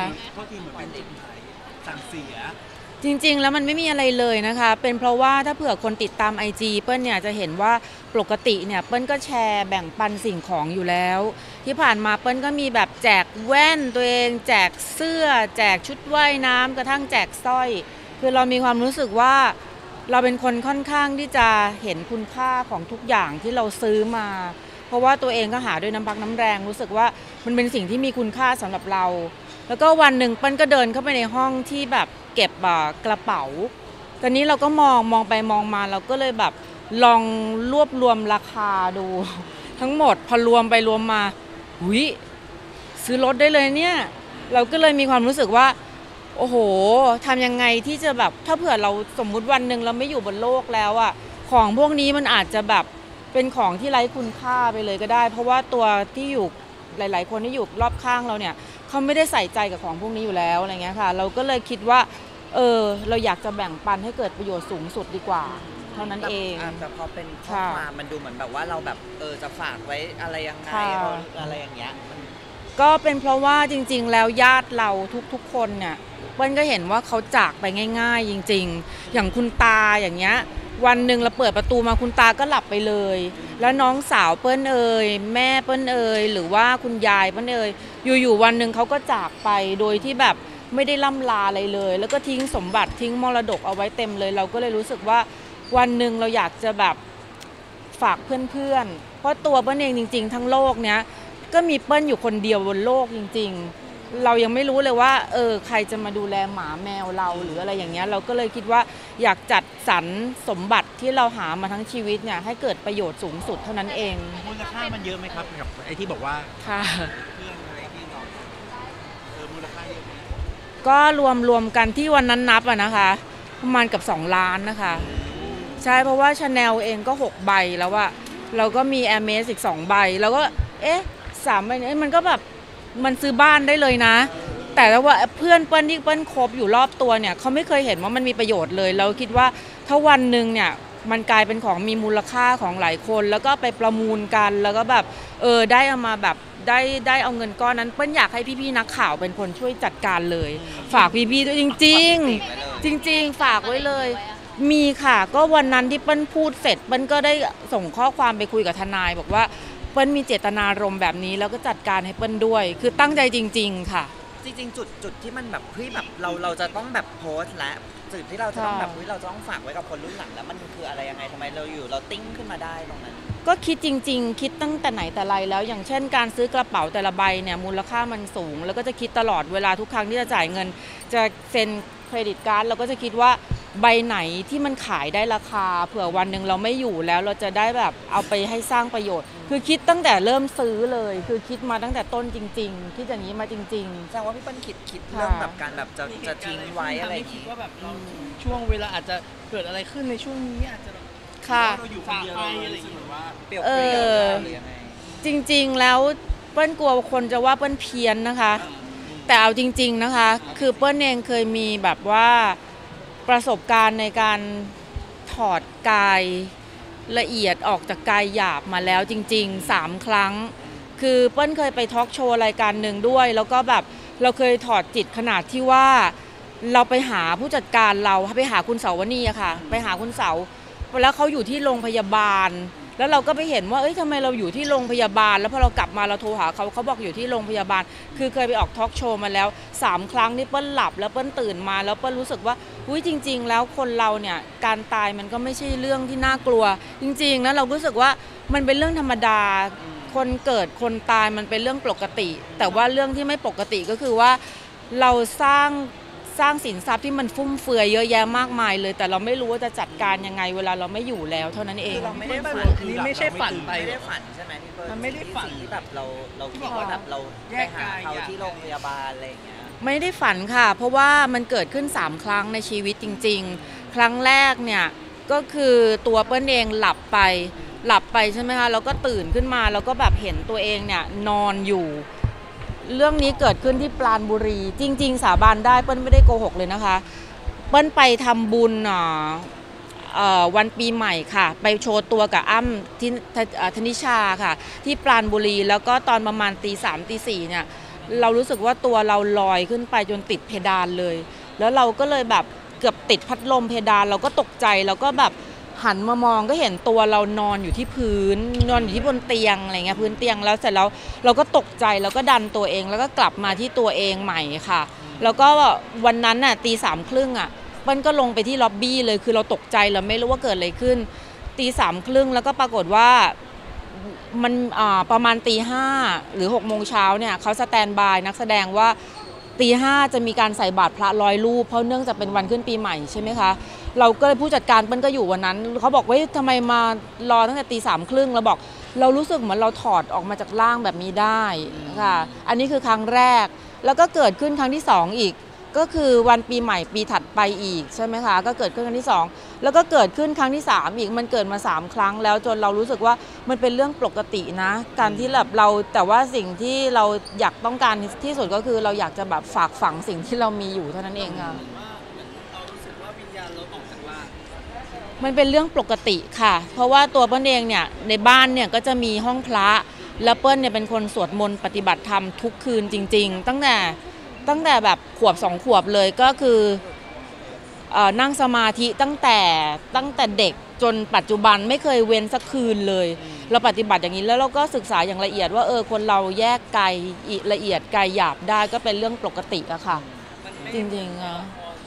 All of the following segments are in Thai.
โทษทีเหมือนเป็นจุดขายสั่งเสียจริงๆแล้วมันไม่มีอะไรเลยนะคะเป็นเพราะว่าถ้าเผื่อคนติดตาม IG เปิ้ลเนี่ยจะเห็นว่าปกติเนี่ยเปิ้ลก็แชร์แบ่งปันสิ่งของอยู่แล้วที่ผ่านมาเปิ้ลก็มีแบบแจกแว่นตัวเองแจกเสื้อแจกชุดว่ายน้ำกระทั่งแจกสร้อยคือเรามีความรู้สึกว่าเราเป็นคนค่อนข้างที่จะเห็นคุณค่าของทุกอย่างที่เราซื้อมาเพราะว่าตัวเองก็หาด้วยน้ำพักน้ำแรงรู้สึกว่ามันเป็นสิ่งที่มีคุณค่าสำหรับเราแล้วก็วันหนึ่งเปิ้ลก็เดินเข้าไปในห้องที่แบบเก็บกระเป๋าตอนนี้เราก็มองไปมองมาเราก็เลยแบบลองรวบรวมราคาดูทั้งหมดพอรวมไปรวมมาหุยซื้อรถได้เลยเนี่ยเราก็เลยมีความรู้สึกว่าโอ้โหทำยังไงที่จะแบบถ้าเผื่อเราสมมุติวันหนึ่งเราไม่อยู่บนโลกแล้วอะของพวกนี้มันอาจจะแบบเป็นของที่ไร้คุณค่าไปเลยก็ได้เพราะว่าตัวที่อยู่หลายๆคนที่อยู่รอบข้างเราเนี่ยเขาไม่ได้ใส่ใจกับของพวกนี้อยู่แล้วอะไรเงี้ยค่ะเราก็เลยคิดว่าเราอยากจะแบ่งปันให้เกิดประโยชน์สูงสุดดีกว่าเท่านั้นเองแต่พอเป็นข้อความมันดูเหมือนแบบว่าเราแบบจะฝากไว้อะไรยังไงอะไรอย่างเงี้ยก็เป็นเพราะว่าจริงๆแล้วญาติเราทุกๆคนเนี่ยเปิ้ลก็เห็นว่าเขาจากไปง่ายๆจริงๆอย่างคุณตาอย่างเงี้ยวันหนึ่งเราเปิดประตูมาคุณตาก็หลับไปเลยแล้วน้องสาวเปิ้ลแม่เปิ้ลหรือว่าคุณยายเปิ้ลอยู่ๆวันหนึ่งเขาก็จากไปโดยที่แบบไม่ได้ล่ำลาอะไรเลยแล้วก็ทิ้งสมบัติทิ้งมรดกเอาไว้เต็มเลยเราก็เลยรู้สึกว่าวันหนึ่งเราอยากจะแบบฝากเพื่อนๆเพราะตัวเปิ้ลเองจริงๆทั้งโลกเนี้ยก็มีเปิ้ลอยู่คนเดียวบนโลกจริงๆเรายังไม่รู้เลยว่าใครจะมาดูแลหมาแมวเราหรืออะไรอย่างเงี้ยเราก็เลยคิดว่าอยากจัดสรรสมบัติที่เราหามาทั้งชีวิตเนี่ยให้เกิดประโยชน์สูงสุดเท่านั้นเองมูลค่ามันเยอะไหมครับกับไอ้ที่บอกว่าค่ะเครื่องอะไรที่เรามูลค่าเยอะไหมก็รวมกันที่วันนั้นนับอะนะคะประมาณกับ2 ล้านนะคะใช่เพราะว่าชาแนลเองก็6 ใบแล้วอะเราก็มีแอร์เมสอีก2 ใบแล้วก็3 ใบนี้มันก็แบบมันซื้อบ้านได้เลยนะแต่ว่าเพื่อนเปิ้ลที่เปิ้ลคบอยู่รอบตัวเนี่ยเขาไม่เคยเห็นว่ามันมีประโยชน์เลยเราคิดว่าถ้าวันหนึ่งเนี่ยมันกลายเป็นของมีมูลค่าของหลายคนแล้วก็ไปประมูลกันแล้วก็แบบได้เอามาแบบได้เอาเงินก้อนนั้นเปิ้ลอยากให้พี่ๆนักข่าวเป็นคนช่วยจัดการเลยฝากพี่ๆด้วยจริงๆจริงๆฝากไว้เลยมีค่ะก็วันนั้นที่เปิ้ลพูดเสร็จเปิ้ลก็ได้ส่งข้อความไปคุยกับทนายบอกว่าเปิ้ลมีเจตนารมณ์แบบนี้แล้วก็จัดการให้เปิ้ลด้วยคือตั้งใจจริงๆค่ะจริงๆจุดที่มันแบบแบบเราจะต้องแบบโพสและจุดที่เราจะต้องแบบเราจะต้องฝากไว้กับคนรุ่นหลังแล้วมันคืออะไรยังไงทำไมเราติ้งขึ้นมาได้ตรงนั้นก็คิดจริงๆคิดตั้งแต่ไหนแต่ไรแล้วอย่างเช่นการซื้อกระเป๋าแต่ละใบเนี่ยมูลค่ามันสูงแล้วก็จะคิดตลอดเวลาทุกครั้งที่จะจ่ายเงินจะเซ็นเครดิตการ์ดเราก็จะคิดว่าใบไหนที่มันขายได้ราคาเผื่อวันหนึ่งเราไม่อยู่แล้วเราจะได้แบบเอาไปให้สร้างประโยชน์คือคิดตั้งแต่เริ่มซื้อเลยคือคิดมาตั้งแต่ต้นจริงๆคิดอย่างนี้มาจริงๆแสดงว่าพี่เปิ้ลคิดเรื่องแบบการแบบจะทิ้งไว้อะไรอย่างนี้ว่าแบบช่วงเวลาอาจจะเกิดอะไรขึ้นในช่วงนี้อาจจะค่ะเราอยู่คนเดียวอะไรอย่างเงี้ยว่าเปลี่ยวหรือยังไงจริงๆแล้วเปิ้ลกลัวคนจะว่าเปิ้ลเพี้ยนนะคะแต่เอาจริงๆนะคะคือเปิ้ลเองเคยมีแบบว่าประสบการณ์ในการถอดกายละเอียดออกจากกายหยาบมาแล้วจริงๆ3 ครั้งคือเปิ้ลเคยไปทอล์กโชว์รายการหนึ่งด้วยแล้วก็แบบเราเคยถอดจิตขนาดที่ว่าเราไปหาผู้จัดการเราไปหาคุณเสาวนีอะค่ะไปหาคุณเสาแล้วเขาอยู่ที่โรงพยาบาลแล้วเราก็ไปเห็นว่าทำไมเราอยู่ที่โรงพยาบาลแล้วพอเรากลับมาเราโทรหาเขาบอกอยู่ที่โรงพยาบาลคือเคยไปออกทอล์กโชว์มาแล้ว3 ครั้งที่เปิ้ลหลับแล้วเปิ้ลตื่นมาแล้วเปิ้ลรู้สึกว่าจริงๆแล้วคนเราเนี่ยการตายมันก็ไม่ใช่เรื่องที่น่ากลัวจริงๆนะเรารู้สึกว่ามันเป็นเรื่องธรรมดาคนเกิดคนตายมันเป็นเรื่องปกติแต่ว่าเรื่องที่ไม่ปกติก็คือว่าเราสร้างสินทรัพย์ที่มันฟุ่มเฟือยเยอะแยะมากมายเลยแต่เราไม่รู้ว่าจะจัดการยังไงเวลาเราไม่อยู่แล้วเท่านั้นเองเราไม่ได้ฝันอันนี้ไม่ใช่ฝันไปไม่ได้ฝันใช่ไหมพี่เปิ้ลมันไม่ได้ฝันที่แบบเราคิดว่าแบบเราไปหาเขาที่โรงพยาบาลอะไรอย่างเงี้ยไม่ได้ฝันค่ะเพราะว่ามันเกิดขึ้น3 ครั้งในชีวิตจริงๆครั้งแรกเนี่ยก็คือตัวเปิ้ลเองหลับไปใช่ไหมคะแล้วก็ตื่นขึ้นมาแล้วก็แบบเห็นตัวเองเนี่ยนอนอยู่เรื่องนี้เกิดขึ้นที่ปราณบุรีจริงๆสาบานได้เปิ้ลไม่ได้โกหกเลยนะคะเปิ้ลไปทำบุญวันปีใหม่ค่ะไปโชว์ตัวกับอ้ำที่ธนิชาค่ะที่ปราณบุรีแล้วก็ตอนประมาณตี 3 ตี 4เนี่ยเรารู้สึกว่าตัวเราลอยขึ้นไปจนติดเพดานเลย แล้วเราก็เลยแบบเกือบติดพัดลมเพดานเราก็ตกใจเราก็แบบหันมามองก็เห็นตัวเรานอนอยู่ที่พื้นนอนอยู่ที่บนเตียงอะไรเงี้ยพื้นเตียงแล้วเสร็จแล้วเราก็ตกใจแล้วก็ดันตัวเองแล้วก็กลับมาที่ตัวเองใหม่ค่ะแล้วก็วันนั้นน่ะตี 3:30อ่ะเปิ้ลก็ลงไปที่ล็อบบี้เลยคือเราตกใจเราไม่รู้ว่าเกิดอะไรขึ้นตี 3:30แล้วก็ปรากฏว่ามันประมาณตี 5หรือ6 โมงเช้าเนี่ยเขาสแตนบายนักแสดงว่าตี 5จะมีการใส่บาตรพระ100 รูปเพราะเนื่องจากเป็นวันขึ้นปีใหม่ใช่ไหมคะเราก็เลยผู้จัดการเปิ้ลก็อยู่วันนั้นเขาบอกว่าทำไมมารอตั้งแต่ตี 3:30เราบอกเรารู้สึกเหมือนเราถอดออกมาจากร่างแบบนี้ได้ค่ะอันนี้คือครั้งแรกแล้วก็เกิดขึ้นครั้งที่2อีกก็คือวันปีใหม่ปีถัดไปอีกใช่ไหมคะก็เกิดขึ้นครั้งที่2แล้วก็เกิดขึ้นครั้งที่3อีกมันเกิดมา3 ครั้งแล้วจนเรารู้สึกว่ามันเป็นเรื่องปกตินะการที่แบบเราแต่ว่าสิ่งที่เราอยากต้องการที่สุดก็คือเราอยากจะแบบฝากฝังสิ่งที่เรามีอยู่เท่านั้นเองค่ะมันเป็นเรื่องปกติค่ะเพราะว่าตัวเปิ้ลเองเนี่ยในบ้านเนี่ยก็จะมีห้องพระแล้วเปิ้ลเนี่ยเป็นคนสวดมนต์ปฏิบัติธรรมทุกคืนจริงๆตั้งแต่แบบขวบ2 ขวบเลยก็คือนั่งสมาธิตั้งแต่เด็กจนปัจจุบันไม่เคยเว้นสักคืนเลยเราปฏิบัติอย่างนี้แล้วเราก็ศึกษาอย่างละเอียดว่าคนเราแยกกายละเอียดกายหยาบได้ก็เป็นเรื่องปกติอะค่ะจริงๆอะ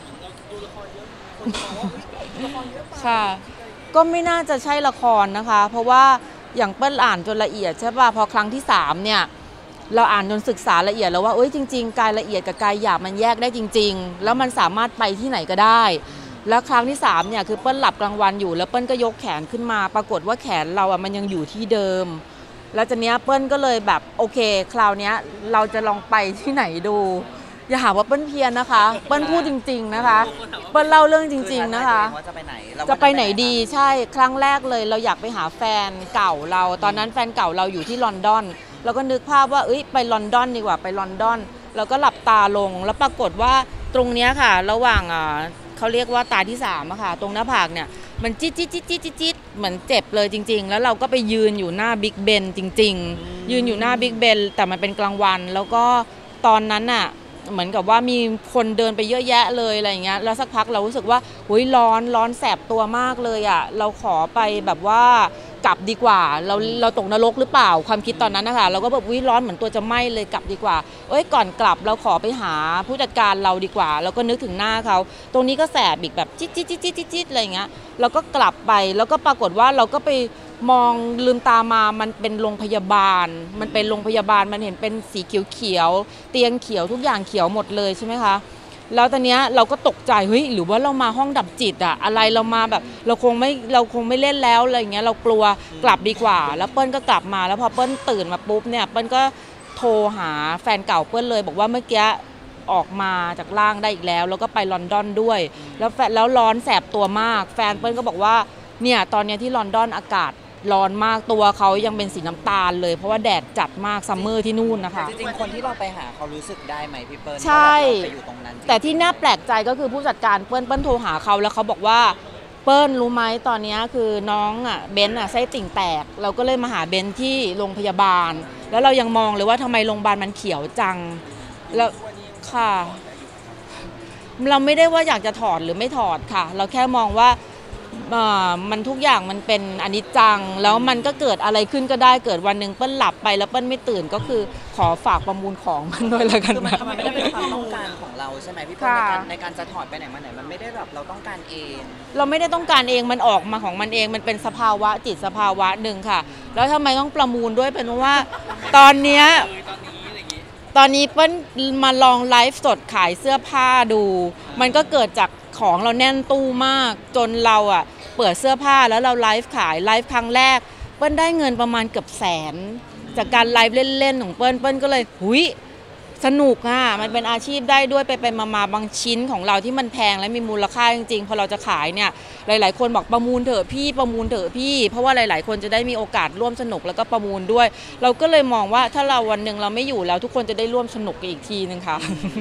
ค่ะก็ไม่น่าจะใช่ละครนะคะเพราะว่าอย่างเปิ้ลอ่านจนละเอียดใช่ป่ะพอครั้งที่3เนี่ยเราอ่านจนศึกษาละเอียดแล้วว่าจริงๆกายละเอียดกับกายหยาบมันแยกได้จริงๆแล้วมันสามารถไปที่ไหนก็ได้แล้วครั้งที่3เนี่ยคือเปิ้ลหลับกลางวันอยู่แล้วเปิ้ลก็ยกแขนขึ้นมาปรากฏว่าแขนเรามันยังอยู่ที่เดิมแล้วจากนี้เปิ้ลก็เลยแบบโอเคคราวนี้เราจะลองไปที่ไหนดูอย่าหาว่าเปิ้ลเพี้ยนนะคะเปิ้ลพูดจริงๆนะคะเปิ้ลเล่าเรื่องจริงๆนะคะจะไปไหนดีใช่ครั้งแรกเลยเราอยากไปหาแฟนเก่าเราตอนนั้นแฟนเก่าเราอยู่ที่ลอนดอนเราก็นึกภาพว่าไปลอนดอนดีกว่าไปลอนดอนเราก็หลับตาลงแล้วปรากฏว่าตรงนี้ค่ะระหว่างเขาเรียกว่าตาที่3อะค่ะตรงหน้าผากเนี่ยมันจิ๊ดเหมือนเจ็บเลยจริงๆแล้วเราก็ไปยืนอยู่หน้าบิ๊กเบนจริงๆยืนอยู่หน้าบิ๊กเบนแต่มันเป็นกลางวันแล้วก็ตอนนั้นน่ะเหมือนกับว่ามีคนเดินไปเยอะแยะเลยอะไรอย่างเงี้ยแล้วสักพักเรารู้สึกว่าร้อนแสบตัวมากเลยอ่ะเราขอไปแบบว่ากลับดีกว่าเราตกนรกหรือเปล่าความคิดตอนนั้นนะคะเราก็แบบร้อนเหมือนตัวจะไหม้เลยกลับดีกว่าก่อนกลับเราขอไปหาผู้จัดการเราดีกว่าเราก็นึกถึงหน้าเขาตรงนี้ก็แสบอีกแบบจิ๊ดอะไรอย่างเงี้ยเราก็กลับไปแล้วก็ปรากฏว่าเราก็ไปมองลืมตามามันเป็นโรงพยาบาลมันเป็นโรงพยาบาลมันเห็นเป็นสีเขียวเตียงเขียวทุกอย่างเขียวหมดเลยใช่ไหมคะแล้วตอนนี้เราก็ตกใจหรือว่าเรามาห้องดับจิตอะอะไรเรามาแบบเราคงไม่เล่นแล้วอะไรอย่างเงี้ยเรากลัวกลับดีกว่าแล้วเปิ้ลก็กลับมาแล้วพอเปิ้ลตื่นมาปุ๊บเนี่ยเปิ้ลก็โทรหาแฟนเก่าเปิ้ลเลยบอกว่าเมื่อกี้ออกมาจากร่างได้อีกแล้วก็ไปลอนดอนด้วยแล้วร้อนแสบตัวมากแฟนเปิ้ลก็บอกว่าเนี่ยตอนนี้ที่ลอนดอนอากาศร้อนมากตัวเขายังเป็นสีน้ำตาลเลยเพราะว่าแดดจัดมากซัมเมอร์ที่นู่นนะคะจริงๆคนที่เราไปหาเขารู้สึกได้ไหมพี่เปิ้ลใช่ไปอยู่ตรงนั้นแต่ที่น่าแปลกใจก็คือผู้จัดการเปิ้ลโทรหาเขาแล้วเขาบอกว่าเปิ้ลรู้ไหมตอนนี้คือน้องเบนไส้ติ่งแตกเราก็เลยมาหาเบนที่โรงพยาบาลแล้วเรายังมองเลยว่าทำไมโรงพยาบาลมันเขียวจังแล้วค่ะเราไม่ได้ว่าอยากจะถอดหรือไม่ถอดค่ะเราแค่มองว่ามันทุกอย่างมันเป็นอนิจจังแล้วมันก็เกิดอะไรขึ้นก็ได้เกิดวันหนึ่งเปิ้ลหลับไปแล้วเปิ้ลไม่ตื่นก็คือขอฝากประมูลของมันด้วยแล้วกันนะมันไม่ได้เป็นความต้องการของเราใช่ไหมพี่เปิ้ลในการจะถอดไปไหนมาไหนมันไม่ได้แบบเราต้องการเองเราไม่ได้ต้องการเองมันออกมาของมันเองมันเป็นสภาวะจิตสภาวะหนึ่งค่ะแล้วทำไมต้องประมูลด้วยเป็นเพราะว่าตอนนี้เปิ้ลมาลองไลฟ์สดขายเสื้อผ้าดูมันก็เกิดจากของเราแน่นตู้มากจนเราเปิดเสื้อผ้าแล้วเราไลฟ์ขายไลฟ์ครั้งแรกเปิ้ลได้เงินประมาณเกือบ100,000จากการไลฟ์เล่นๆของเปิ้ลก็เลยสนุกมันเป็นอาชีพได้ด้วยไปมาบางชิ้นของเราที่มันแพงและมีมูลค่าจริงๆพอเราจะขายเนี่ยหลายๆคนบอกประมูลเถอะพี่เพราะว่าหลายๆคนจะได้มีโอกาสร่วมสนุกแล้วก็ประมูลด้วยเราก็เลยมองว่าถ้าเราวันหนึ่งเราไม่อยู่แล้วทุกคนจะได้ร่วมสนุกกันอีกทีนึงค่ะ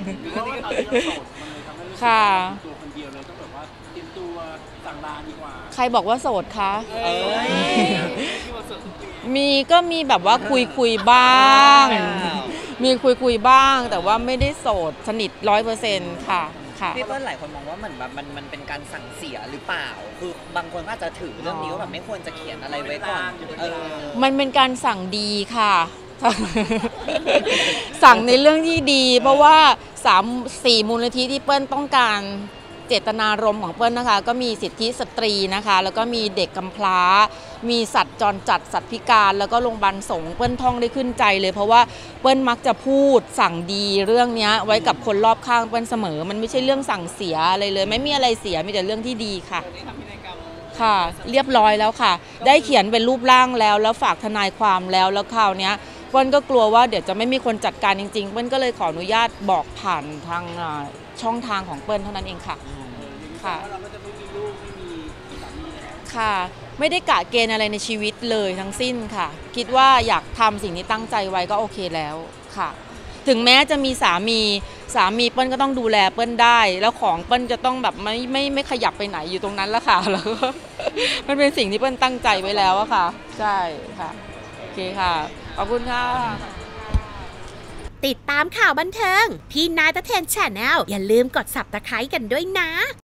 ค่ะใครบอกว่าโสดคะก็มีแบบว่าคุยบ้าง มีคุยบ้างแต่ว่าไม่ได้โสดสนิท100%ค่ะค่ะพี่เปิ้ลหลายคนมองว่าเหมือนแบบมันเป็นการสั่งเสียหรือเปล่า คือบางคนก็อาจจะถือเรื่องนี้ว่าแบบไม่ควรจะเขียนอะไรไว้ก่อนมันเป็นการสั่งดีค่ะ สั่งในเรื่องที่ดี เพราะว่า3-4 มูลนิธิที่เปิ้ลต้องการเจตนารมณ์ของเปิ้ลนะคะ ก็มีสิทธิสตรีนะคะ แล้วก็มีเด็กกำพร้ามีสัตว์จรจัดสัตว์พิการแล้วก็โรงพยาบาลสงฆ์เปิ้ลท่องได้ขึ้นใจเลยเพราะว่าเปิ้ลมักจะพูดสั่งดีเรื่องนี้ไว้กับคนรอบข้างเปิ้ลเสมอมันไม่ใช่เรื่องสั่งเสียอะไรเลยไม่มีอะไรเสียมีแต่เรื่องที่ดีค่ะค่ะเรียบร้อยแล้วค่ะได้เขียนเป็นรูปร่างแล้วฝากทนายความแล้วคราวนี้เปิ้ลก็กลัวว่าเดี๋ยวจะไม่มีคนจัดการจริงๆเปิ้ลก็เลยขออนุญาตบอกผ่านทางช่องทางของเปิ้ลเท่านั้นเองค่ะค่ะเราก็จะไม่มีลูกไม่มีสามีค่ะไม่ได้กะเกณฑ์อะไรในชีวิตเลยทั้งสิ้นค่ะคิดว่าอยากทำสิ่งที่ตั้งใจไว้ก็โอเคแล้วค่ะถึงแม้จะมีสามีเปิ้ลก็ต้องดูแลเปิ้ลได้แล้วของเปิ้ลจะต้องแบบไม่ขยับไปไหนอยู่ตรงนั้นแล้วค่ะแล้วก็มันเป็นสิ่งที่เปิ้ลตั้งใจไว้แล้วอะค่ะใช่ค่ะโอเคค่ะขอบคุณค่ะติดตามข่าวบันเทิงพี่นายตะเทน Channel อย่าลืมกด Subscribe กันด้วยนะ